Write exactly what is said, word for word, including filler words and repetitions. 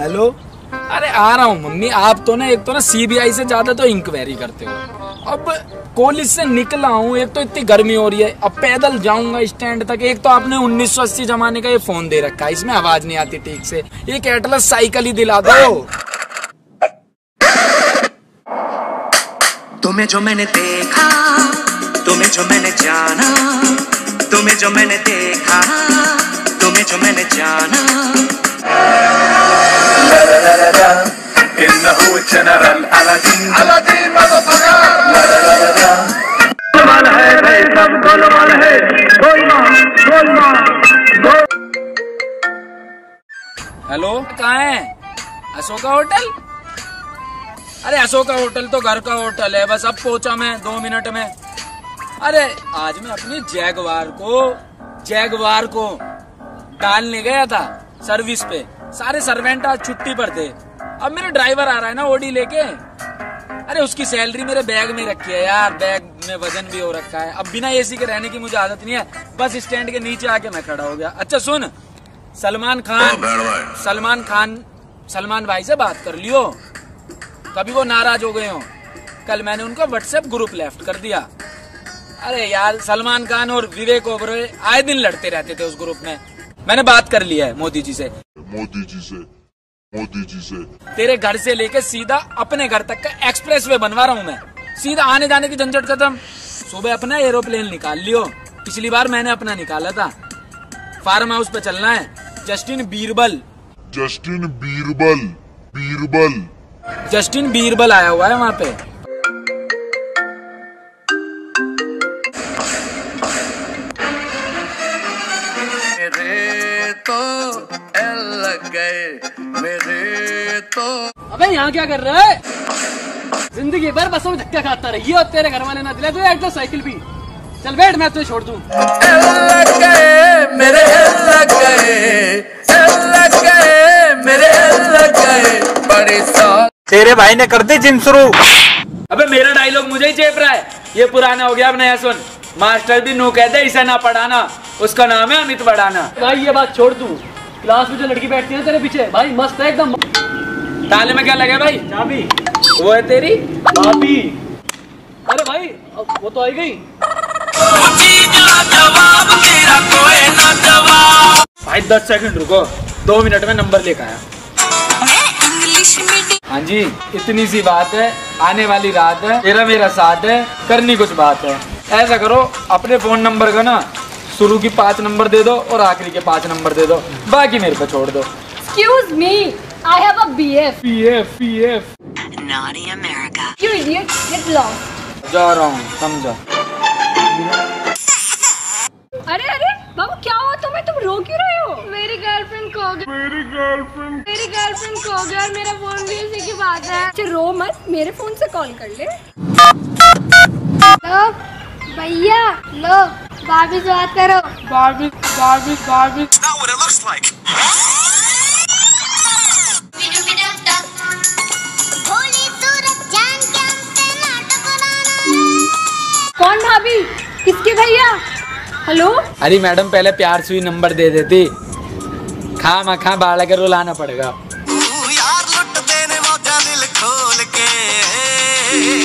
Hello. अरे आ रहा हूँ मम्मी। आप तो ना एक तो ना सीबीआई से ज्यादा तो इंक्वायरी करते हो। अब कॉलेज से निकला हूँ, एक तो इतनी गर्मी हो रही है, अब पैदल जाऊंगा स्टैंड तक। एक तो आपने उन्नीस सौ अस्सी जमाने का ये फोन दे रखा है, इसमें आवाज नहीं आती ठीक से। एक एटलस साइकिल ही दिला दो। तुम्हें जो मैंने देखा, तुम्हें जो मैंने जाना, तुम्हें जो मैंने देखा, तुम्हें जो मैंने जाना। हेलो, कहाँ है? अशोका होटल? अरे अशोका होटल तो घर का होटल है, बस अब पहुंचा मैं दो मिनट में। अरे आज मैं अपनी जैगवार को जैगवार को डालने गया था सर्विस पे। सारे सर्वेंट आज छुट्टी पर थे। अब मेरा ड्राइवर आ रहा है ना ओडी लेके। अरे उसकी सैलरी मेरे बैग में रखी है यार, बैग में वजन भी हो रखा है। अब बिना एसी के रहने की मुझे आदत नहीं है। बस स्टैंड के नीचे आके मैं खड़ा हो गया। अच्छा सुन, सलमान खान सलमान खान सलमान भाई से बात कर लियो, कभी वो नाराज हो गए हो। कल मैंने उनका व्हाट्सएप ग्रुप लेफ्ट कर दिया। अरे यार सलमान खान और विवेक ओबरॉय आए दिन लड़ते रहते थे उस ग्रुप में। मैंने बात कर लिया है मोदी जी से मोदी जी से मोदी जी से तेरे घर से लेके सीधा अपने घर तक का एक्सप्रेस वे बनवा रहा हूँ मैं। सीधा आने जाने की झंझट खत्म। सुबह अपना एरोप्लेन निकाल लियो, पिछली बार मैंने अपना निकाला था। फार्म हाउस पे चलना है। Justin Birbal Justin Birbal Birbal Justin Birbal आया हुआ है वहाँ पे। मेरे तो एल लग गए, मेरे तो। अबे यहाँ क्या कर रहा है? जिंदगी भर बसों में धक्का खाता रही और तेरे घर वाले ना दिला तुझे एक साइकिल भी। चल बैठ, मैं तुझे छोड़ दूं। एल लग गए मेरे, एल लग गए, एल लग गए मेरे, एल लग गए बड़े साल। तेरे भाई ने कर दी जिम शुरू। अबे मेरा डायलॉग मुझे ही चेप रहा है, ये पुराना हो गया। अब नया सुन। मास्टर भी नू कहते इसे ना पढ़ाना, उसका नाम है अमित बढ़ाना। भाई ये बात छोड़ तू, क्लास में जो लड़की बैठती है तेरे पीछे, भाई मस्त है एकदम। ताले में क्या लगे भाई? चाबी। वो है तेरी भाभी। अरे भाई वो तो आई गई। भाई दस सेकंड रुको, दो मिनट में नंबर लेकर आया। हाँ जी, इतनी सी बात है, आने वाली रात है, तेरा मेरा साथ है, करनी कुछ बात है। ऐसा करो, अपने फोन नंबर का ना शुरू की पांच नंबर दे दो और आखिरी के पांच नंबर दे दो, बाकी मेरे पे छोड़ दो। Excuse me, I have a B F. B F, B F. Naughty America. You idiot, get lost. जा रहा हूँ, समझा। अरे अरे बाबू क्या हुआ तुम्हें? तुम रो क्यों रहे हो? मेरी गर्लफ्रेंड खो गई। मेरी गर्लफ्रेंड मेरी गर्लफ्रेंड खो गई और मेरा फोन भी उसी की बात है। अच्छा रो मत, मेरे फोन से कॉल कर ले। लो भैया, लो भाभी से बात करो। भाभी भाभी भाभी। Not what it looks like. कौन भाभी? किसके भैया? हेलो। अरे मैडम पहले प्यार से ही नंबर दे देती, खा मखा बाढ़ के रुलाना पड़ेगा। यार लुट देने मौजा दिल खोल के।